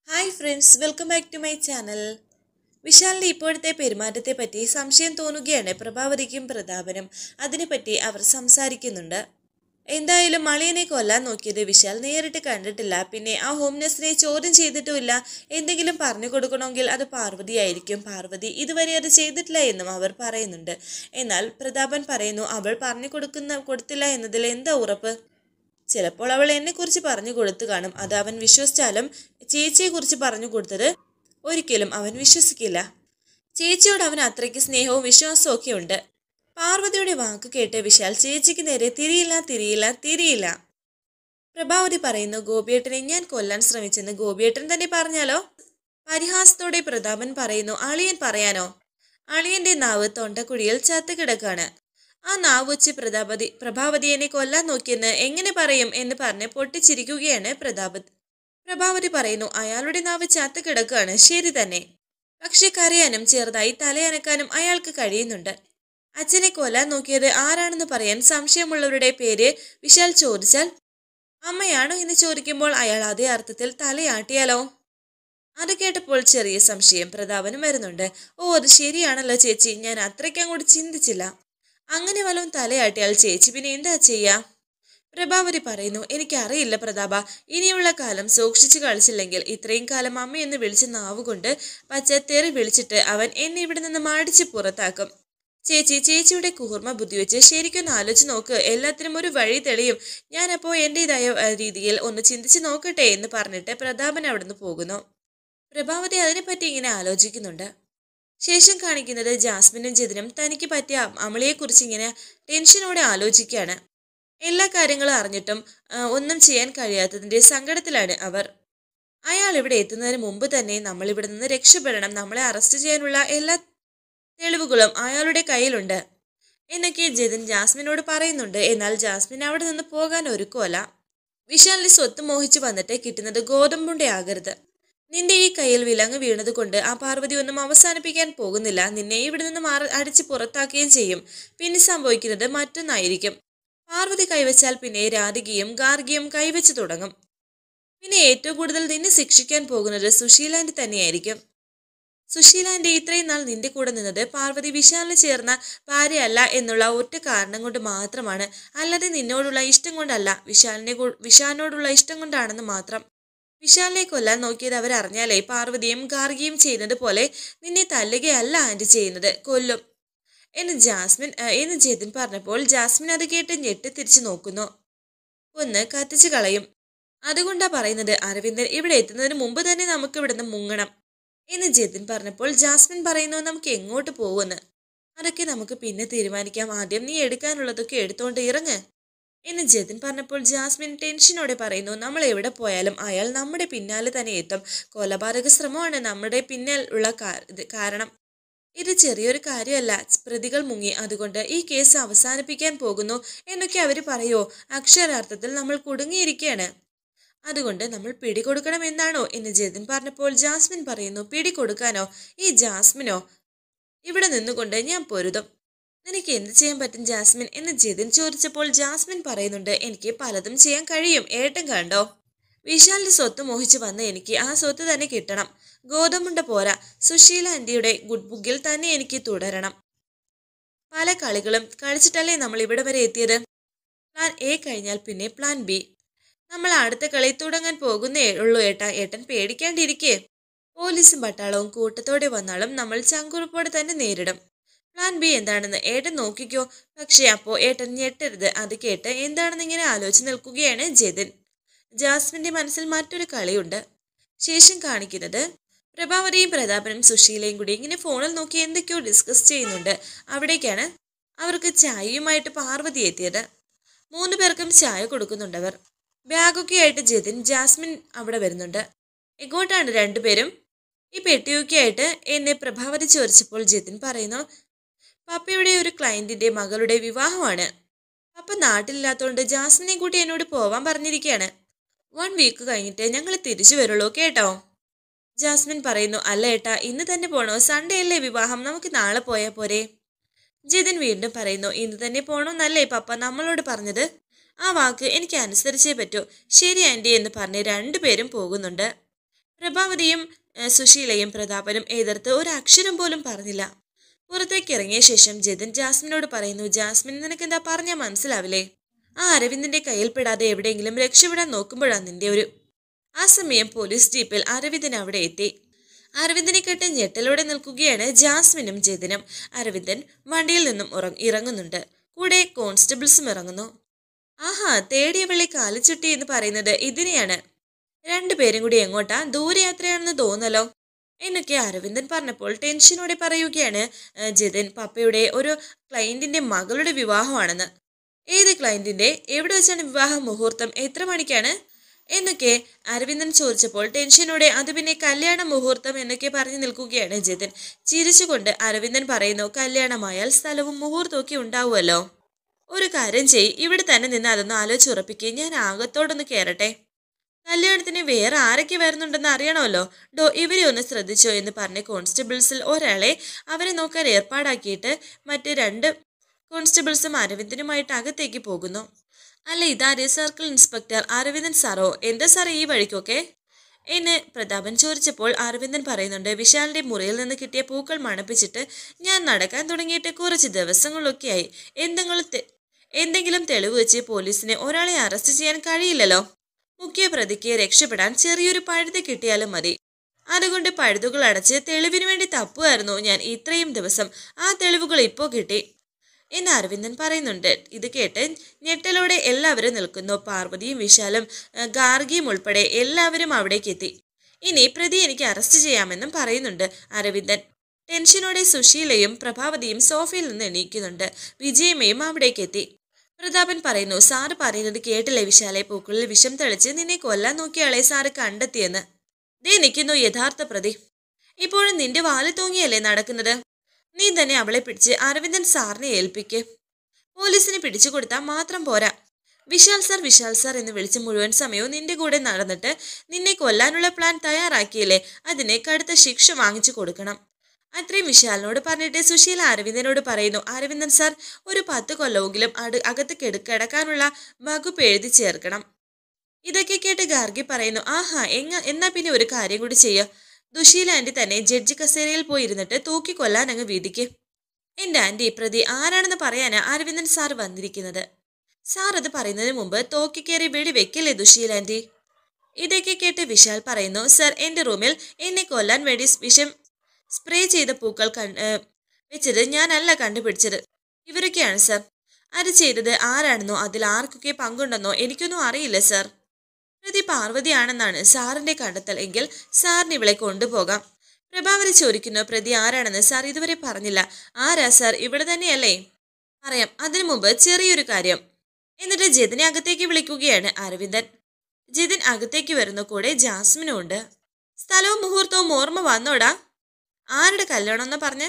Hi friends, welcome back to my channel. വിശാലിൻ്റെ ഇപ്പോഴത്തെ പെരുമാറ്റത്തെ പറ്റി സംശയം തോന്നുകയാണ് പ്രഭാവതിക്കും പ്രതാപനും. അതിനെപ്പറ്റി അവർ സംസാരിക്കുന്നുണ്ട്. എന്തായാലും അളിയനെ കൊല്ലാൻ നോക്കിയത് വിശാൽ നേരിട്ട് കണ്ടിട്ടില്ല. പിന്നെ ആ ഹോം നഴ്സിനെ ചോദ്യം ചെയ്തിട്ടുമില്ല. എന്തെങ്കിലും പറഞ്ഞു കൊടുക്കണമെങ്കിൽ അത് പാർവതിയായിരിക്കും. പാർവതി ഇതുവരെ അത് ചെയ്തിട്ടില്ല എന്നും അവർ പറയുന്നുണ്ട്. എന്നാൽ പ്രതാപൻ പറയുന്നു, അവൾ പറഞ്ഞു കൊടുത്തില്ല എന്നതിൽ എന്താ ഉറപ്പ്? ചിലപ്പോൾ അവൾ എന്നെക്കുറിച്ച് പറഞ്ഞു കൊടുത്തു കാണും. അത് അവൻ വിശ്വസിച്ചാലും ചേച്ചിയെക്കുറിച്ച് പറഞ്ഞു കൊടുത്തത് ഒരിക്കലും അവൻ വിശ്വസിക്കില്ല. ചേച്ചിയോട് അവൻ അത്രയ്ക്ക് സ്നേഹവും വിശ്വാസവും ഒക്കെ ഉണ്ട്. പാർവതിയുടെ വാക്ക് കേട്ട് വിശാൽ ചേച്ചിക്ക് നേരെ തിരിയില്ല. പ്രഭാവതി പറയുന്നു, ഗോപിയേട്ടനെ ഞാൻ കൊല്ലാൻ ശ്രമിച്ചെന്ന് ഗോപിയേട്ടൻ തന്നെ പറഞ്ഞാലോ? പരിഹാസത്തോടെ പ്രതാപൻ പറയുന്നു, അളിയൻ പറയാനോ? അളിയന്റെ നാവ് തൊണ്ടക്കുഴിയിൽ ചത്തു കിടക്കാണ്. ആ നാവ് വെച്ച് പ്രഭാവതി എന്നെ കൊല്ലാൻ നോക്കിയെന്ന് എങ്ങനെ പറയും എന്ന് പറഞ്ഞ് പൊട്ടിച്ചിരിക്കുകയാണ് പ്രഭാവതി പറയുന്നു, അയാളുടെ നാവ് ചത്തു കിടക്കുകയാണ്, ശരി തന്നെ. പക്ഷെ കരയാനും ചെറുതായി തലയനക്കാനും അയാൾക്ക് കഴിയുന്നുണ്ട്. അച്ഛനെ കൊല്ലാൻ നോക്കിയത് ആരാണെന്ന് പറയാൻ സംശയമുള്ളവരുടെ പേര് വിശാൽ ചോദിച്ചാൽ അമ്മയാണോ എന്ന് ചോദിക്കുമ്പോൾ അയാൾ അതേ അർത്ഥത്തിൽ തലയാട്ടിയാലോ? അത് കേട്ടപ്പോൾ ചെറിയ സംശയം പ്രതാപനും വരുന്നുണ്ട്. ഓ, അത് ശരിയാണല്ലോ ചേച്ചി, ഞാൻ അത്രയ്ക്ക് അങ്ങോട്ട് ചിന്തിച്ചില്ല. അങ്ങനെ വല്ലതും തലയാട്ടിയാൽ ചേച്ചി പിന്നെ എന്താ ചെയ്യാ? പ്രഭാവതി പറയുന്നു, എനിക്കറിയില്ല പ്രതാപ, ഇനിയുള്ള കാലം സൂക്ഷിച്ചു കളിച്ചില്ലെങ്കിൽ ഇത്രയും കാലം അമ്മയെന്ന് വിളിച്ച് നാവുകൊണ്ട് പച്ചത്തേറി വിളിച്ചിട്ട് അവൻ എന്നെ ഇവിടെ നിന്ന് മടിച്ച് പുറത്താക്കും. ചേച്ചിയുടെ കൂർമ്മ ബുദ്ധി വെച്ച് ശരിക്കൊന്ന് ആലോചിച്ച് നോക്ക്, എല്ലാത്തിനും ഒരു വഴി തെളിയും. ഞാനപ്പോൾ എൻ്റെതായ രീതിയിൽ ഒന്ന് ചിന്തിച്ച് നോക്കട്ടെ എന്ന് പറഞ്ഞിട്ട് പ്രതാപൻ അവിടുന്ന് പോകുന്നു. പ്രഭാവതി അതിനെപ്പറ്റി ഇങ്ങനെ ആലോചിക്കുന്നുണ്ട്. ശേഷം കാണിക്കുന്നത് ജാസ്മിനും ജിതിനും തനിക്ക് പറ്റിയ അമളിയെക്കുറിച്ച് ഇങ്ങനെ ടെൻഷനോടെ ആലോചിക്കുകയാണ്. എല്ലാ കാര്യങ്ങളും അറിഞ്ഞിട്ടും ഒന്നും ചെയ്യാൻ കഴിയാത്തതിൻ്റെ സങ്കടത്തിലാണ് അവർ. അയാൾ ഇവിടെ എത്തുന്നതിന് മുമ്പ് തന്നെ നമ്മൾ ഇവിടെ നിന്ന് രക്ഷപ്പെടണം, നമ്മളെ അറസ്റ്റ് ചെയ്യാനുള്ള എല്ലാ തെളിവുകളും അയാളുടെ കയ്യിലുണ്ട് എന്നൊക്കെ ജിതിൻ ജാസ്മിനോട് പറയുന്നുണ്ട്. എന്നാൽ ജാസ്മിൻ അവിടെ നിന്ന് പോകാൻ ഒരുക്കുമല്ല. വിശാലിന്റെ സ്വത്ത് മോഹിച്ചു വന്നിട്ട് കിട്ടുന്നത് ഗോതമ്പുണ്ട ആകരുത്. നിന്റെ ഈ കയ്യിൽ വിലങ്ങ് വീണത് കൊണ്ട് ആ പാർവതി ഒന്നും അവസാനിപ്പിക്കാൻ പോകുന്നില്ല. നിന്നെ ഇവിടെ നിന്ന് അടിച്ച് പുറത്താക്കുകയും ചെയ്യും. പിന്നെ സംഭവിക്കുന്നത് മറ്റൊന്നായിരിക്കും. പാർവതി കൈവച്ചാൽ പിന്നെ രാധികയും ഗാർഗിയും കൈവച്ചു തുടങ്ങും. പിന്നെ ഏറ്റവും കൂടുതൽ നിന്നെ ശിക്ഷിക്കാൻ പോകുന്നത് സുശീലാൻറ്റി തന്നെയായിരിക്കും. സുശീലാൻറ്റി ഇത്രയും നാൾ നിന്റെ കൂടെ നിന്നത് പാർവതി വിശാലിന് ചേർന്ന ഭാര്യയല്ല എന്നുള്ള ഒറ്റ കാരണം കൊണ്ട് മാത്രമാണ്. അല്ലാതെ നിന്നോടുള്ള ഇഷ്ടം കൊണ്ടല്ല, വിശാലിനോടുള്ള ഇഷ്ടം കൊണ്ടാണെന്ന് മാത്രം. വിശാലിനെ കൊല്ലാൻ നോക്കിയത് അവരറിഞ്ഞാലേ പാർവതിയും ഗാർഗിയും ചെയ്യുന്നത് പോലെ നിന്നെ തല്ലുകയല്ല ആൻറ്റി ചെയ്യുന്നത്, കൊല്ലും എന്ന് ജിതിൻ പറഞ്ഞപ്പോൾ ജാസ്മിൻ അത് കേട്ട് ഞെട്ടി തിരിച്ചു നോക്കുന്നു. ഒന്ന് കത്തിച്ചു കളയും. അതുകൊണ്ടാ പറയുന്നത് അരവിന്ദൻ ഇവിടെ എത്തുന്നതിന് മുമ്പ് തന്നെ നമുക്ക് ഇവിടുന്ന് മുങ്ങണം എന്ന് ജിതിൻ പറഞ്ഞപ്പോൾ ജാസ്മിൻ പറയുന്നു, നമുക്ക് എങ്ങോട്ട് പോകുമെന്ന് അതൊക്കെ നമുക്ക് പിന്നെ തീരുമാനിക്കാം. ആദ്യം നീ എടുക്കാനുള്ളതൊക്കെ എടുത്തോണ്ട് ഇറങ്ങ് എന്ന് ജിതിൻ പറഞ്ഞപ്പോൾ ജാസ്മിൻ ടെൻഷനോടെ പറയുന്നു, നമ്മൾ എവിടെ പോയാലും അയാൾ നമ്മുടെ പിന്നാലെ തന്നെ എത്തും. കൊലപാതക ശ്രമമാണ് നമ്മുടെ പിന്നിൽ ഉള്ള കാരണം. ഇത് ചെറിയൊരു കാര്യമല്ല. പ്രതികൾ മുങ്ങി, അതുകൊണ്ട് ഈ കേസ് അവസാനിപ്പിക്കാൻ പോകുന്നു എന്നൊക്കെ അവർ പറയോ? അക്ഷരാർത്ഥത്തിൽ നമ്മൾ കുടുങ്ങിയിരിക്കുകയാണ്. അതുകൊണ്ട് നമ്മൾ പിടികൊടുക്കണം എന്നാണോ എന്ന് ജിതിൻ പറഞ്ഞപ്പോൾ ജാസ്മിൻ പറയുന്നു, പിടികൊടുക്കാനോ? ഈ ജാസ്മിനോ? ഇവിടെ നിന്നുകൊണ്ട് ഞാൻ പൊരുതും. നിനക്ക് എന്ത് ചെയ്യാൻ പറ്റും ജാസ്മിൻ എന്ന് ജിതിൻ ചോദിച്ചപ്പോൾ ജാസ്മിൻ പറയുന്നുണ്ട്, എനിക്ക് പലതും ചെയ്യാൻ കഴിയും. ഏട്ടൻ കണ്ടോ, വിശാലിന്റെ സ്വത്ത് മോഹിച്ച് വന്ന് എനിക്ക് ആ സ്വത്ത് തന്നെ കിട്ടണം. ഗോതമുണ്ട പോരാ, സുശീല ആന്റിയുടെ ഗുഡ് ബുക്കിൽ തന്നെ എനിക്ക് തുടരണം. പല കളികളും കളിച്ചിട്ടല്ലേ നമ്മൾ ഇവിടെ വരെ എത്തിയത്. പ്ലാൻ എ കഴിഞ്ഞാൽ പിന്നെ പ്ലാൻ ബി. നമ്മൾ അടുത്ത കളി തുടങ്ങാൻ പോകുന്നേ ഉള്ളൂ ഏട്ടാ. ഏട്ടൻ പേടിക്കാണ്ടിരിക്കേ. പോലീസും പട്ടാളവും കൂട്ടത്തോടെ വന്നാലും നമ്മൾ ചങ്കുറപ്പോടെ തന്നെ നേരിടും. പ്ലാൻ ബി എന്താണെന്ന് ഏട്ടൻ നോക്കിക്കോ. പക്ഷെ അപ്പോ ഏട്ടൻ ഞെട്ടരുത്. അത് കേട്ട് എന്താണെന്ന് ഇങ്ങനെ ആലോചിച്ച് നിൽക്കുകയാണ് ജിതിൻ. ജാസ്മിന്റെ മനസ്സിൽ മറ്റൊരു കളിയുണ്ട്. ശേഷം കാണിക്കുന്നത് പ്രഭാവതിയും പ്രതാപനും സുശീലയും കൂടി ഇങ്ങനെ ഫോണിൽ നോക്കി എന്തൊക്കെയോ ഡിസ്കസ് ചെയ്യുന്നുണ്ട്. അവിടേക്കാണ് അവർക്ക് ചായയുമായിട്ട് പാർവതി എത്തിയത്. 3 പേർക്കും ചായ കൊടുക്കുന്നുണ്ടവർ. ബാഗൊക്കെ ആയിട്ട് ജിതിൻ ജാസ്മിൻ അവിടെ വരുന്നുണ്ട്. എങ്ങോട്ടാണ് 2 പേരും? ഈ പെട്ടിയൊക്കെ ആയിട്ട് എന്നെ പ്രഭാവതി ചോദിച്ചപ്പോൾ ജിതിൻ പറയുന്നു, പപ്പയുടെ ഒരു ക്ലയന്റിന്റെ മകളുടെ വിവാഹമാണ്. പപ്പ നാട്ടിലില്ലാത്തതുകൊണ്ട് ജാസ്മിനെ കൂട്ടി എന്നോട് പോവാൻ പറഞ്ഞിരിക്കുകയാണ്. 1 വീക്ക് കഴിഞ്ഞിട്ട് ഞങ്ങൾ തിരിച്ചു വരുള്ളൂ കേട്ടോ. ജാസ്മിൻ പറയുന്നു, അല്ല ഏട്ടാ, ഇന്ന് തന്നെ പോണോ? സൺഡേ അല്ലേ വിവാഹം, നമുക്ക് നാളെ പോയാൽ പോരെ? ജിതിൻ വീണ്ടും പറയുന്നു, ഇന്ന് തന്നെ പോണോന്നല്ലേ പപ്പ നമ്മളോട് പറഞ്ഞത്. ആ വാക്ക് എനിക്ക് അനുസരിച്ചേ പറ്റൂ. ശരി ആൻറ്റി എന്ന് പറഞ്ഞ് 2 പേരും പോകുന്നുണ്ട്. പ്രഭാവതിയും സുശീലയും പ്രതാപനും എതിർത്ത് ഒരു അക്ഷരം പോലും പറഞ്ഞില്ല. പുറത്തേക്ക് ഇറങ്ങിയ ശേഷം ജിതിൻ ജാസ്മിനോട് പറയുന്നു, ജാസ്മിൻ നിനക്കെന്താ പറഞ്ഞാൽ മനസ്സിലാവില്ലേ? ആ അരവിന്ദിന്റെ കയ്യിൽപ്പെടാതെ എവിടെയെങ്കിലും രക്ഷപ്പെടാൻ നോക്കുമ്പോഴാണ് നിന്റെ ഒരു. ആ സമയം പോലീസ് ജീപ്പിൽ അരവിന്ദൻ അവിടെ എത്തി. അരവിന്ദനെ കേട്ട് ഞെട്ടലോടെ നിൽക്കുകയാണ് ജാസ്മിനും ജിതിനും. അരവിന്ദൻ വണ്ടിയിൽ നിന്നും ഇറങ്ങുന്നുണ്ട്. കൂടെ കോൺസ്റ്റബിൾസും ഇറങ്ങുന്നു. ആഹാ, തേടിയ വെള്ളി കാലിച്ചുട്ടി എന്ന് പറയുന്നത് ഇതിനെയാണ്. രണ്ടുപേരും കൂടി എങ്ങോട്ടാ? ദൂരയാത്രയാണെന്ന് തോന്നലോ എന്നൊക്കെ അരവിന്ദൻ പറഞ്ഞപ്പോൾ ടെൻഷനോടെ പറയുകയാണ് ജിതിൻ, പപ്പയുടെ ഒരു ക്ലയന്റിന്റെ മകളുടെ വിവാഹമാണെന്ന്. ഏത് ക്ലയന്റിന്റെ? എവിടെ വെച്ചാണ് വിവാഹ മുഹൂർത്തം? എത്ര മണിക്കാണ് എന്നൊക്കെ അരവിന്ദൻ ചോദിച്ചപ്പോൾ ടെൻഷനോടെ അത് പിന്നെ കല്യാണ മുഹൂർത്തം എന്നൊക്കെ പറഞ്ഞു നിൽക്കുകയാണ് ജിതിൻ. ചിരിച്ചുകൊണ്ട് അരവിന്ദൻ പറയുന്നു, കല്യാണമായാൽ സ്ഥലവും മുഹൂർത്തവും ഒക്കെ ഉണ്ടാവുമല്ലോ. ഒരു കാര്യം ചെയ്യ്, ഇവിടെ തന്നെ നിന്ന് അതൊന്ന് ആലോചിച്ചുറപ്പിക്കുക. ഞാൻ ആകത്തോടൊന്ന് കയറട്ടെ. കല്യാണത്തിന് വേറെ ആരൊക്കെ വരുന്നുണ്ടെന്ന് അറിയണമല്ലോ. ഇവരെ ഒന്ന് ശ്രദ്ധിച്ചോ എന്ന് പറഞ്ഞ് കോൺസ്റ്റബിൾസിൽ ഒരാളെ അവരെ നോക്കാൻ ഏർപ്പാടാക്കിയിട്ട് മറ്റ് 2 കോൺസ്റ്റബിൾസും അരവിന്ദനുമായിട്ട് അകത്തേക്ക് പോകുന്നു. അല്ല, ഇതാര്? സർക്കിൾ ഇൻസ്പെക്ടർ അരവിന്ദൻ സാറോ? എന്താ സാറേ ഈ വഴിക്കൊക്കെ എന്ന് പ്രതാപൻ ചോദിച്ചപ്പോൾ അരവിന്ദൻ പറയുന്നുണ്ട്, വിശാലിന്റെ മുറിയിൽ നിന്ന് കിട്ടിയ പൂക്കൾ മണപ്പിച്ചിട്ട് ഞാൻ നടക്കാൻ തുടങ്ങിയിട്ട് കുറച്ച് ദിവസങ്ങളൊക്കെയായി. എന്തെങ്കിലും തെളിവ് വെച്ച് പോലീസിന് ഒരാളെ അറസ്റ്റ് ചെയ്യാൻ കഴിയില്ലല്ലോ. മുഖ്യ പ്രതിക്ക് രക്ഷപ്പെടാൻ ചെറിയൊരു പഴുത് കിട്ടിയാലും മതി. അതുകൊണ്ട് പഴുതുകൾ അടച്ച് തെളിവിനു വേണ്ടി തപ്പുമായിരുന്നു ഞാൻ ഇത്രയും ദിവസം. ആ തെളിവുകൾ ഇപ്പോൾ കിട്ടി എന്ന് അരവിന്ദൻ പറയുന്നുണ്ട്. ഇത് കേട്ട് ഞെട്ടലോടെ എല്ലാവരും നിൽക്കുന്നു. പാർവതിയും വിശാലും ഗാർഗിയും ഉൾപ്പെടെ എല്ലാവരും അവിടേക്ക് എത്തി. ഇനി പ്രതി എനിക്ക് അറസ്റ്റ് ചെയ്യാമെന്നും പറയുന്നുണ്ട് അരവിന്ദൻ. ടെൻഷനോടെ സുശീലയും പ്രഭാവതിയും സോഫയിൽ നിന്ന് എണീക്കുന്നുണ്ട്. വിജയമ്മയും അവിടേക്ക് എത്തി. പ്രതാപൻ പറയുന്നു, സാറ് പറയുന്നത് കേട്ടില്ലേ വിശാലെ? പൂക്കളിൽ വിഷം തെളിച്ച് നിന്നെ കൊല്ലാൻ നോക്കിയാളെ സാറ് കണ്ടെത്തിയെന്ന്. ദേ നിൽക്കുന്നു യഥാർത്ഥ പ്രതി. ഇപ്പോഴും നിന്റെ വാല് തൂങ്ങിയല്ലേ നടക്കുന്നത്? നീ തന്നെ അവളെ പിടിച്ച് അരവിന്ദൻ സാറിനെ ഏൽപ്പിക്ക്. പോലീസിന് പിടിച്ചു കൊടുത്താൽ മാത്രം പോരാ. വിശാൽ സാർ എന്ന് വിളിച്ച് മുഴുവൻ സമയവും നിന്റെ കൂടെ നടന്നിട്ട് നിന്നെ കൊല്ലാനുള്ള പ്ലാൻ തയ്യാറാക്കിയില്ലേ? അതിനെ കടുത്ത ശിക്ഷ വാങ്ങിച്ചു കൊടുക്കണം. അത്രയും വിശാലിനോട് പറഞ്ഞിട്ട് സുശീല അരവിന്ദനോട് പറയുന്നു, അരവിന്ദൻ സാർ ഒരു 10 കൊല്ലമെങ്കിലും അകത്ത് കിടക്കാനുള്ള വകുപ്പ് എഴുതി ചേർക്കണം. ഇതൊക്കെ കേട്ട് ഗാർഗി പറയുന്നു, ആഹാ എന്നാ പിന്നെ ഒരു കാര്യം കൂടി ചെയ്യുക. ദുശീല ആന്റി തന്നെ ജഡ്ജി കസേരയിൽ പോയിരുന്നിട്ട് തൂക്കിക്കൊല്ലാൻ അങ്ങ് വിധിക്ക്. എന്റെ ആന്റി, പ്രതി ആരാണെന്ന് പറയാനാ അരവിന്ദൻ സാർ വന്നിരിക്കുന്നത്. സാർ അത് പറയുന്നതിന് മുമ്പ് തോക്കിക്കേറി വെടി വെക്കില്ലേ ദുശീല ആന്റി? ഇതൊക്കെ കേട്ട് വിശാൽ പറയുന്നു, സർ എന്റെ റൂമിൽ എന്നെ കൊല്ലാൻ വേണ്ടി വിഷം സ്പ്രേ ചെയ്ത പൂക്കൾ വെച്ചത് ഞാനല്ല കണ്ടുപിടിച്ചത്, ഇവരൊക്കെയാണ് സർ. അത് ചെയ്തത് ആരാണെന്നോ അതിൽ ആർക്കൊക്കെ പങ്കുണ്ടെന്നോ എനിക്കൊന്നും അറിയില്ല സർ. പ്രതി പാർവതിയാണെന്നാണ് സാറിന്റെ കണ്ടെത്തൽ എങ്കിൽ സാറിന് ഇവളെ കൊണ്ടുപോകാം. പ്രഭാവതി ചോദിക്കുന്നു, പ്രതി ആരാണെന്ന് സാർ ഇതുവരെ പറഞ്ഞില്ല. ആരാ സാർ? ഇവിടെ തന്നെയല്ലേ? പറയാം, അതിനു മുമ്പ് ചെറിയൊരു കാര്യം. എന്നിട്ട് ജിതിനെ അകത്തേക്ക് വിളിക്കുകയാണ് അരവിന്ദൻ. ജിതിൻ അകത്തേക്ക് വരുന്നു. കൂടെ ജാസ്മിനും ഉണ്ട്. സ്ഥലവും മുഹൂർത്തവും ഓർമ്മ വന്നോടാ? ആരുടെ കല്യാണം എന്ന് പറഞ്ഞ്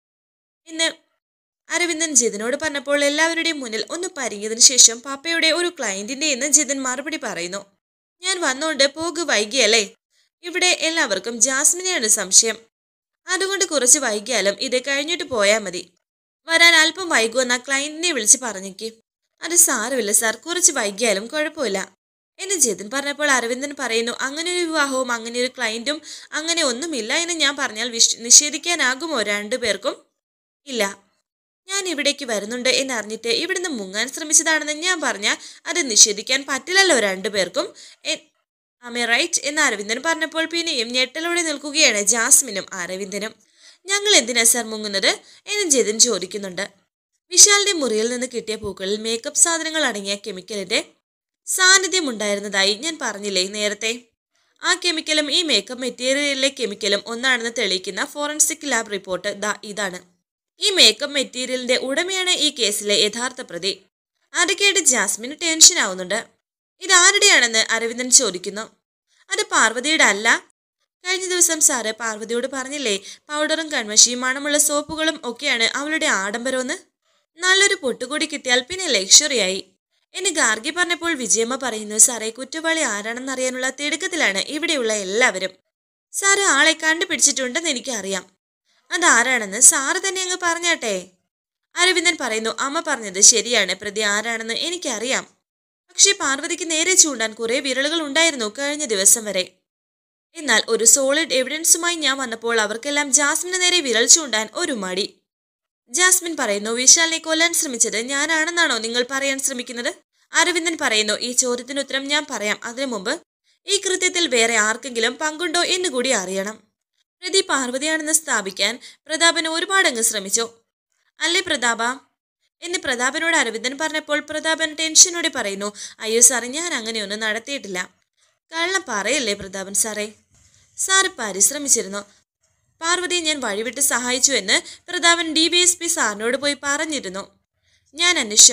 ഇന്ന് അരവിന്ദൻ ജിതിനോട് പറഞ്ഞപ്പോൾ എല്ലാവരുടെയും മുന്നിൽ ഒന്ന് പരിങ്ങിയതിനു ശേഷം പാപ്പയുടെ ഒരു ക്ലയന്റിന്റെ എന്ന് ജിതിൻ മറുപടി പറയുന്നു. ഞാൻ വന്നോണ്ട് പോകു വൈകിയല്ലേ? ഇവിടെ എല്ലാവർക്കും ജാസ്മിനെയാണ് സംശയം. അതുകൊണ്ട് കുറച്ച് വൈകിയാലും ഇത് കഴിഞ്ഞിട്ട് പോയാൽ മതി. വരാൻ അല്പം വൈകുമെന്ന ക്ലയന്റിനെ വിളിച്ച് പറഞ്ഞേക്ക്. അത് സാരമില്ല സാർ, കുറച്ച് വൈകിയാലും കുഴപ്പമില്ല എന്ന് ജിതിൻ പറഞ്ഞപ്പോൾ അരവിന്ദൻ പറയുന്നു, അങ്ങനെ ഒരു വിവാഹവും അങ്ങനെ ഒരു ക്ലയന്റും അങ്ങനെ ഒന്നുമില്ല എന്ന് ഞാൻ പറഞ്ഞാൽ നിഷേധിക്കാനാകുമോ 2 പേർക്കും? ഇല്ല. ഞാൻ ഇവിടേക്ക് വരുന്നുണ്ട് എന്നറിഞ്ഞിട്ട് ഇവിടുന്ന് മുങ്ങാൻ ശ്രമിച്ചതാണെന്ന് ഞാൻ പറഞ്ഞാൽ അത് നിഷേധിക്കാൻ പറ്റില്ലല്ലോ 2 പേർക്കും. ആമേ റൈറ്റ് എന്ന് അരവിന്ദൻ പറഞ്ഞപ്പോൾ പിന്നെയും ഞെട്ടലോടെ നിൽക്കുകയാണ് ജാസ്മിനും അരവിന്ദനും. ഞങ്ങൾ എന്തിനാ സാർ മുങ്ങുന്നത് എന്ന് ജിതിൻ ചോദിക്കുന്നുണ്ട്. വിശാലിന്റെ മുറിയിൽ നിന്ന് കിട്ടിയ പൂക്കളിൽ മേക്കപ്പ് സാധനങ്ങൾ അടങ്ങിയ കെമിക്കലിന്റെ സാന്നിധ്യം ഉണ്ടായിരുന്നതായി ഞാൻ പറഞ്ഞില്ലേ നേരത്തെ? ആ കെമിക്കലും ഈ മേക്കപ്പ് മെറ്റീരിയലിലെ കെമിക്കലും ഒന്നാണെന്ന് തെളിയിക്കുന്ന ഫോറൻസിക് ലാബ് റിപ്പോർട്ട് ഇതാണ്. ഈ മേക്കപ്പ് മെറ്റീരിയലിന്റെ ഉടമയാണ് ഈ കേസിലെ യഥാർത്ഥ പ്രതി. അത് കേട്ട് ജാസ്മിന് ടെൻഷൻ ആവുന്നുണ്ട്. ഇതാരുടെയാണെന്ന് അരവിന്ദൻ ചോദിക്കുന്നു. അത് പാർവതിയുടെ അല്ല. കഴിഞ്ഞ ദിവസം സാറ് പാർവതിയോട് പറഞ്ഞില്ലേ, പൗഡറും കൺമഷിയും മണമുള്ള സോപ്പുകളും ഒക്കെയാണ് അവളുടെ ആഡംബരമെന്ന്. നല്ലൊരു പൊട്ടുകൂടി കിട്ടിയാൽ പിന്നെ ലക്ഷറിയായി എന്ന് ഗാർഗി പറഞ്ഞപ്പോൾ വിജയമ്മ പറയുന്നു, സാറേ കുറ്റവാളി ആരാണെന്ന് അറിയാനുള്ള തിടുക്കത്തിലാണ് ഇവിടെയുള്ള എല്ലാവരും. സാറ് ആളെ കണ്ടുപിടിച്ചിട്ടുണ്ടെന്ന് എനിക്കറിയാം. അതാരാണെന്ന് സാറ് തന്നെ അങ്ങ് പറഞ്ഞാട്ടെ. അരവിന്ദൻ പറയുന്നു, അമ്മ പറഞ്ഞത് ശരിയാണ്, പ്രതി ആരാണെന്ന് എനിക്കറിയാം. പക്ഷേ പാർവതിക്ക് നേരെ ചൂണ്ടാൻ കുറെ വിരലുകൾ ഉണ്ടായിരുന്നു കഴിഞ്ഞ ദിവസം വരെ. എന്നാൽ ഒരു സോളിഡ് എവിഡൻസുമായി ഞാൻ വന്നപ്പോൾ അവർക്കെല്ലാം ജാസ്മിന് നേരെ വിരൽ ചൂണ്ടാൻ ഒരു മടി. ജാസ്മിൻ പറയുന്നു, വിശാലിനെ കൊല്ലാൻ ശ്രമിച്ചത് ഞാനാണെന്നാണോ നിങ്ങൾ പറയാൻ ശ്രമിക്കുന്നത്? അരവിന്ദൻ പറയുന്നു, ഈ ചോദ്യത്തിന് ഉത്തരം ഞാൻ പറയാം. അതിനു മുമ്പ് ഈ കൃത്യത്തിൽ വേറെ ആർക്കെങ്കിലും പങ്കുണ്ടോ എന്ന് കൂടി അറിയണം. പ്രതി പാർവതിയാണെന്ന് സ്ഥാപിക്കാൻ പ്രതാപൻ ഒരുപാടങ്ങ് ശ്രമിച്ചു അല്ലേ പ്രതാപ എന്ന് പ്രതാപനോട് അരവിന്ദൻ പറഞ്ഞപ്പോൾ പ്രതാപൻ ടെൻഷനോടെ പറയുന്നു, അയ്യോ സാറേ, ഞാൻ അങ്ങനെയൊന്നും നടത്തിയിട്ടില്ല. കള്ളം പറയല്ലേ പ്രതാപൻ സാറേ. സാറ് പരിശ്രമിച്ചിരുന്നു. പാർവതിയെ ഞാൻ വഴിവിട്ട് സഹായിച്ചു എന്ന് പ്രതാപൻ DVSP സാറിനോട് പോയി പറഞ്ഞിരുന്നു. ഞാൻ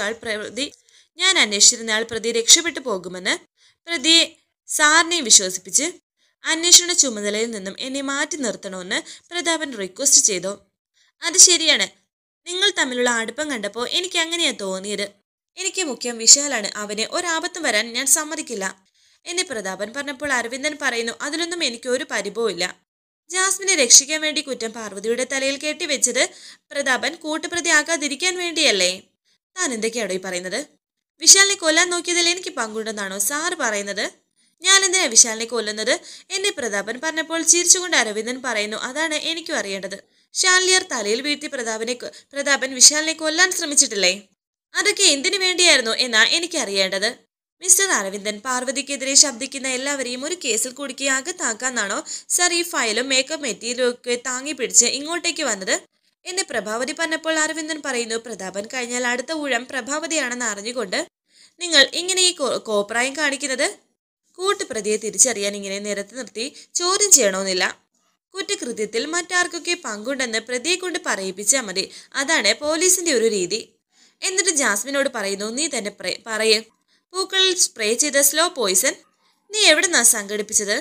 അന്വേഷിച്ചിരുന്നയാൾ പ്രതി രക്ഷപ്പെട്ടു പോകുമെന്ന് പ്രതിയെ സാറിനെ വിശ്വസിപ്പിച്ച് അന്വേഷണ ചുമതലയിൽ നിന്നും എന്നെ മാറ്റി നിർത്തണമെന്ന് പ്രതാപൻ റിക്വസ്റ്റ് ചെയ്തു. അത് ശരിയാണ്, നിങ്ങൾ തമ്മിലുള്ള അടുപ്പം കണ്ടപ്പോൾ എനിക്ക് അങ്ങനെയാ തോന്നിയത്. എനിക്ക് മുഖ്യം വിശാലാണ്, അവന് ഒരാപത്തും വരാൻ ഞാൻ സമ്മതിക്കില്ല എന്ന് പ്രതാപൻ പറഞ്ഞപ്പോൾ അരവിന്ദൻ പറയുന്നു, അതിലൊന്നും എനിക്ക് ഒരു പരിഭവമില്ല. ജാസ്മിനെ രക്ഷിക്കാൻ വേണ്ടി കുറ്റം പാർവതിയുടെ തലയിൽ കെട്ടിവെച്ചത് പ്രതാപൻ കൂട്ടുപ്രതിയാകാതിരിക്കാൻ വേണ്ടിയല്ലേ? താൻ എന്തൊക്കെയാണോ ഈ പറയുന്നത്? വിശാലിനെ കൊല്ലാൻ നോക്കിയതിൽ എനിക്ക് പങ്കുണ്ടെന്നാണോ സാറ് പറയുന്നത്? ഞാൻ എന്തിനാ വിശാലിനെ കൊല്ലുന്നത് എന്നെ പ്രതാപൻ പറഞ്ഞപ്പോൾ ചിരിച്ചുകൊണ്ട് അരവിന്ദൻ പറയുന്നു, അതാണ് എനിക്കും അറിയേണ്ടത്. ഷാലിയർ തലയിൽ വീഴ്ത്തി പ്രതാപൻ വിശാലിനെ കൊല്ലാൻ ശ്രമിച്ചിട്ടില്ലേ? അതൊക്കെ എന്തിനു വേണ്ടിയായിരുന്നു എന്നാ എനിക്കറിയേണ്ടത്. മിസ്റ്റർ അരവിന്ദൻ, പാർവതിക്കെതിരെ ശബ്ദിക്കുന്ന എല്ലാവരെയും ഒരു കേസിൽ കുടുക്കി അകത്താക്കാന്നാണോ സാർ ഈ ഫയലും മേക്കപ്പ് മെറ്റീരിയലും ഒക്കെ താങ്ങി പിടിച്ച് ഇങ്ങോട്ടേക്ക് വന്നത് എന്ന് പ്രഭാവതി പറഞ്ഞപ്പോൾ അരവിന്ദൻ പറയുന്നു, പ്രതാപൻ കഴിഞ്ഞാൽ അടുത്ത ഊഴം പ്രഭാവതിയാണെന്ന് അറിഞ്ഞുകൊണ്ട് നിങ്ങൾ ഇങ്ങനെ ഈ കോപ്രായം കാണിക്കുന്നത്? കൂട്ടുപ്രതിയെ തിരിച്ചറിയാൻ ഇങ്ങനെ നിരത്തി നിർത്തി ചോദ്യം ചെയ്യണമെന്നില്ല. കുറ്റകൃത്യത്തിൽ മറ്റാർക്കൊക്കെ പങ്കുണ്ടെന്ന് പ്രതിയെ കൊണ്ട് പറയിപ്പിച്ചാൽ മതി. അതാണ് പോലീസിന്റെ ഒരു രീതി. എന്നിട്ട് ജാസ്മിനോട് പറയുന്നു, നീ തന്നെ പറയേ, പൂക്കളിൽ സ്പ്രേ ചെയ്ത സ്ലോ പോയിസൺ നീ എവിടെന്നാ സംഘടിപ്പിച്ചത്?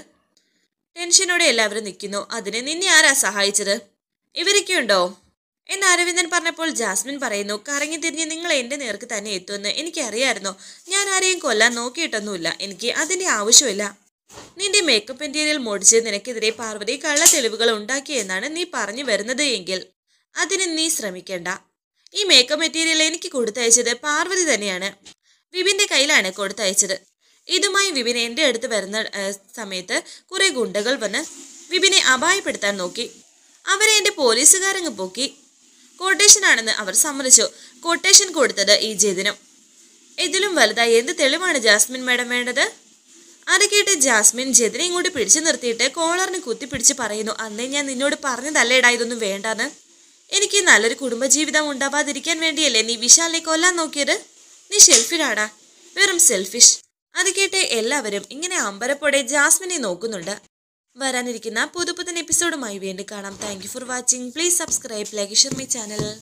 ടെൻഷനോടെ എല്ലാവരും നിൽക്കുന്നു. അതിന് നിന്നെ ആരാ സഹായിച്ചത്? ഇവരൊക്കെയുണ്ടോ എന്ന് അരവിന്ദൻ പറഞ്ഞപ്പോൾ ജാസ്മിൻ പറയുന്നു, കറങ്ങി തിരിഞ്ഞ് നിങ്ങൾ എൻ്റെ നേർക്ക് തന്നെ എത്തുമെന്ന് എനിക്കറിയായിരുന്നു. ഞാൻ ആരെയും കൊല്ലാൻ നോക്കിയിട്ടൊന്നുമില്ല. എനിക്ക് അതിൻ്റെ ആവശ്യമില്ല. നിന്റെ മേക്കപ്പ് മെറ്റീരിയൽ മോടിച്ച് നിനക്കെതിരെ പാർവതി കള്ള തെളിവുകൾ ഉണ്ടാക്കിയെന്നാണ് നീ പറഞ്ഞു വരുന്നത് എങ്കിൽ അതിന് നീ ശ്രമിക്കേണ്ട. ഈ മേക്കപ്പ് മെറ്റീരിയൽ എനിക്ക് കൊടുത്തയച്ചത് പാർവതി തന്നെയാണ്. വിപിൻ്റെ കയ്യിലാണ് കൊടുത്തയച്ചത്. ഇതുമായി വിപിൻ എൻ്റെ അടുത്ത് വരുന്ന സമയത്ത് കുറെ ഗുണ്ടകൾ വന്ന് വിപിനെ അപായപ്പെടുത്താൻ നോക്കി. അവരെ എൻ്റെ പോലീസുകാരങ്ങ് പൊക്കി. കൊട്ടേഷനാണെന്ന് അവർ സമ്മതിച്ചു. കൊട്ടേഷൻ കൊടുത്തത് ഈ ജതിനും. ഇതിലും വലുതായി എന്ത് തെളിവാണ് ജാസ്മിൻ മാഡം വേണ്ടത്? അത് കേട്ട് ജാസ്മിൻ ജതിനെ ഇങ്ങോട്ട് പിടിച്ചു നിർത്തിയിട്ട് കോളറിന് കുത്തിപ്പിടിച്ച് പറയുന്നു, അന്നേ ഞാൻ നിന്നോട് പറഞ്ഞതല്ലേടാ ഇതൊന്നും വേണ്ടാന്ന്. എനിക്ക് നല്ലൊരു കുടുംബജീവിതം ഉണ്ടാവാതിരിക്കാൻ വേണ്ടിയല്ലേ നീ വിശാലിനെ കൊല്ലാൻ നോക്കിയത്? നീ ഷെൽഫിലാടാ, വെറും സെൽഫിഷ്. അത് കേട്ട് എല്ലാവരും ഇങ്ങനെ അമ്പരപ്പോടെ ജാസ്മിനെ നോക്കുന്നുണ്ട്. വരാനിരിക്കുന്ന പുതുപുത്തൻ എപ്പിസോഡുമായി വീണ്ടും കാണാം. Thank you for watching. Please subscribe, like, share my channel.